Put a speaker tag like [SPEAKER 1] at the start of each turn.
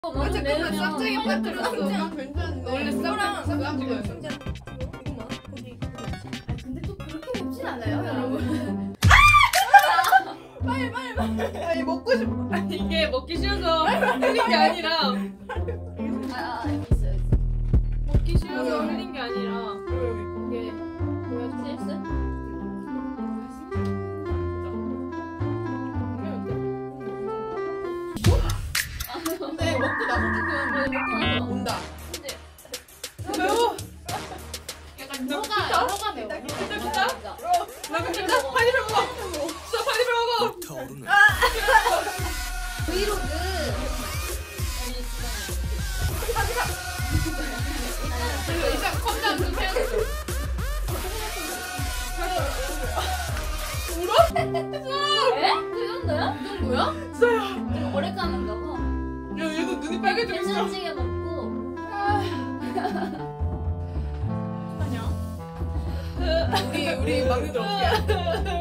[SPEAKER 1] 잠깐만 쌈장에 빠뜨렸어.
[SPEAKER 2] 괜찮은데.
[SPEAKER 1] 원래 쌈랑 쌈장이야.
[SPEAKER 3] 근데 또 그렇게 맵진 않아요, 여러분.
[SPEAKER 1] 빨리. 아니 먹고 싶어.
[SPEAKER 2] 아니 이게 먹기 싫어서 흘린 게 아니라
[SPEAKER 3] 여기 있어요.
[SPEAKER 2] 먹기 싫어서 흘린 게 아니라
[SPEAKER 3] 이게 뭐야, 실수?
[SPEAKER 1] 근데 먹고 나서 조금 온다.
[SPEAKER 2] 매워.
[SPEAKER 3] 약간 혀가 매워.
[SPEAKER 2] 진짜? 나 근데 파인애플 먹어. 진짜 파인애플 먹어.
[SPEAKER 3] 브이로그.
[SPEAKER 1] 그리고 일단 컵장 좀 해야겠어.
[SPEAKER 3] 에? 그 정도야? 그 정도야?
[SPEAKER 2] 진짜야.
[SPEAKER 3] 되게 오래 까는가 봐.
[SPEAKER 2] 야 얘도 눈이 빨개지고 있어.
[SPEAKER 3] 된장찌개 먹고.
[SPEAKER 1] 우리 막내들 어떻게 해?